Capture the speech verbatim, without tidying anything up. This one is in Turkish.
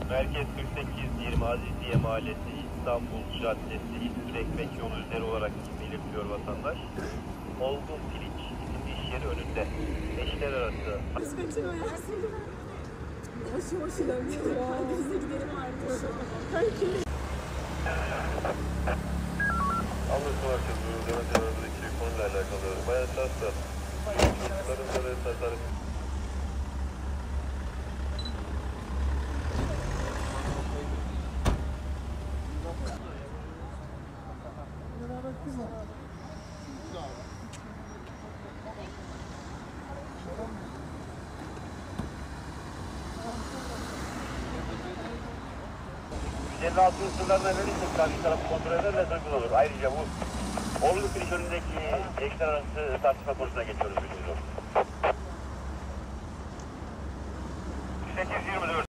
Merkez kırk sekiz yirmi Aziziye Mahallesi İstanbul Caddesi İzmir Ekmek Yolu üzeri olarak belirtiyor vatandaş. Olgun Piliç isimli iş yeri önünde. Eşler arası. Biz kaçırıyor ya. Yavaş yavaş ilerliyor ya. Hadi biz de gidelim artık. Kanki. Anlaşma merkezi Demet Evren'deki konuyla alakalı. Bayan şahslar. Çocukların da ve tasarruf. yüz elli altı sınırlarına verirsek karşı tarafı kontrol ederle uygun olur. Ayrıca bu Orlu Piliç önündeki eşler arası tartışma konusuna geçiyoruz.